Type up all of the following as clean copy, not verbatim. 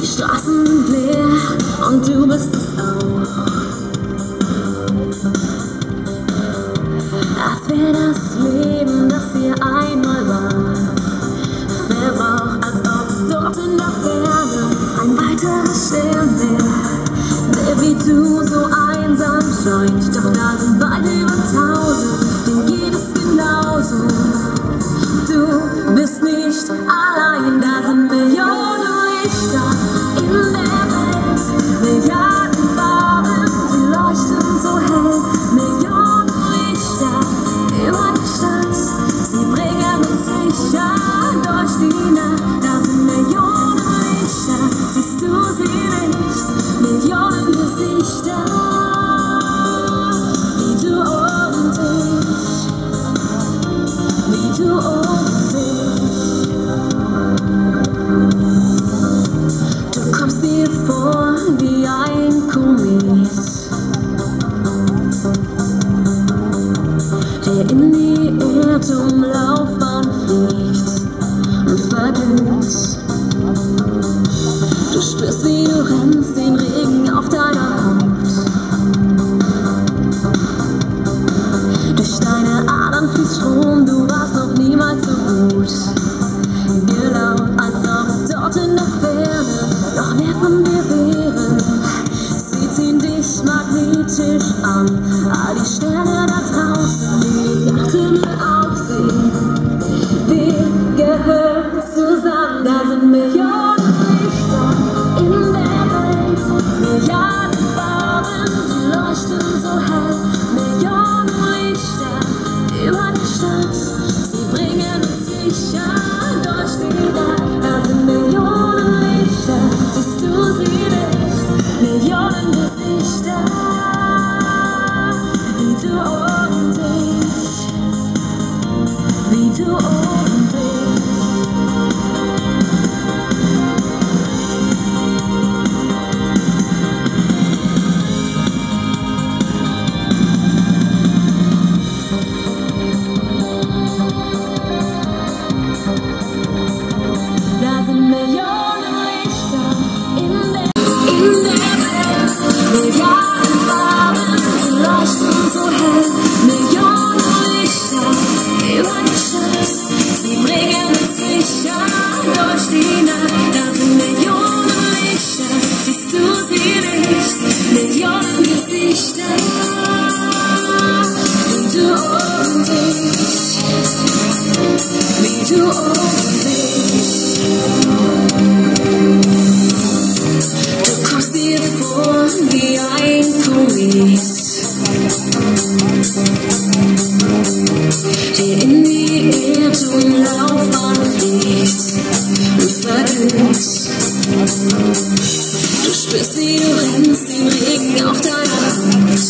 Die Straßen sind leer und du bist es auch. Als wäre das Leben, das hier einmal war. Wer braucht, als ob dort in der Ferne ein weiterer Stern wäre, der wie du so einsam scheint. Doch da sind weit über 1000, denen geht es genauso. Du bist nicht allein, da sind Millionen Lichter in der Welt, Milliarden Farben, sie leuchten so hell. Millionen Lichter über die Stadt, sie bringen uns sicher durch die Nacht. Da sind Millionen Lichter, siehst du sie nicht? Millionen Gesichter, wie du und ich, wie du und ich. Du kommst dir vor wie ein Komet, der in die Erdumlaufbahn fliegt und verdünnt. Du spürst, wie du rennst, den Regen auf deiner Haut. Durch deine Adern fließt Strom, du warst noch niemals so gut. Genau, als ob dort in der Ferne noch mehr von dir wäre. Sie ziehen dich magnetisch an, all die Sterne da draußen, die den Nachthimmel aufsehen. Wir gehören zusammen, da sind Millionen Lichter in der Welt, Milliarden Farben, sie leuchten so hell. Millionen Lichter über die Stadt, sie bringen uns sicher durch die Nacht. Da sind Millionen Lichter, siehst du sie nicht? Millionen Gesichter, wie du und ich, wie du und ich. Da sind Millionen Lichter in der Welt, Milliarden Farben, sie leuchten so hell. Millionen Lichter über die Stadt, sie bringen uns sicher durch die Nacht. Da sind Millionen Lichter, siehst du sie nicht? Millionen Gesichter, wie du und ich, wie du und ich. Du kommst dir vor wie ein Komet, der in die Erdumlaufbahn fliegt und verdünnt. Du spürst, wie du rennst, den Regen auf deiner Haut.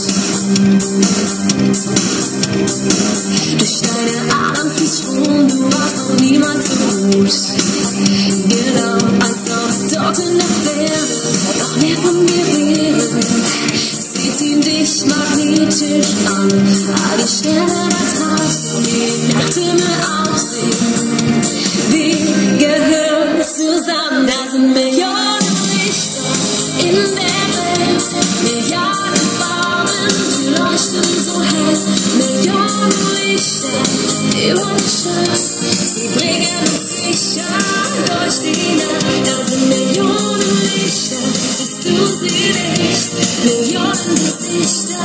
Durch deine Adern fließt Strom, du warst noch niemals so gut. Genau, als ob dort in der Ferne noch mehr von dir wäre. Sie ziehen dich magnetisch an, all die Sterne da draußen, die den Nachthimmel aufsehen. Wir gehören zusammen, da sind Millionen Lichter in der Welt, Milliarden Farben, sie leuchten so hell. Millionen Lichter über die Stadt, sie bringen uns sicher durch die Nacht. Da sind Millionen Lichter, siehst du sie nicht? Millionen Gesichter,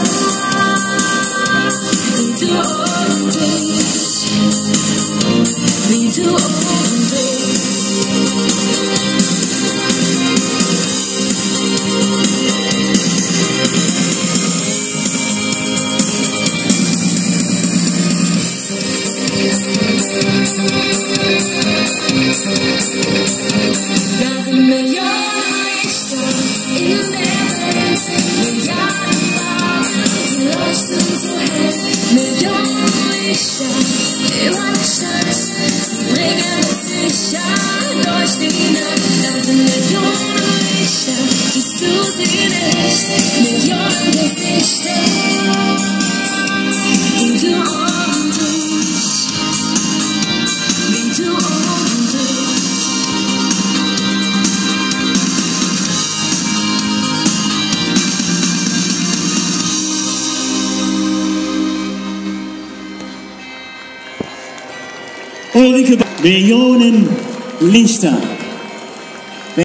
wie du und ich, wie du und ich. Da sind Millionen Lichter in der Welt, Milliarden Farben, sie leuchten so hell. Millionen Lichter über die Stadt, sie bringen uns sicher durch die Nacht. Da sind Millionen Lichter, siehst du sie nicht? Millionen Gesichter, wie du und ich, wie du und ich. Millionen Lichter.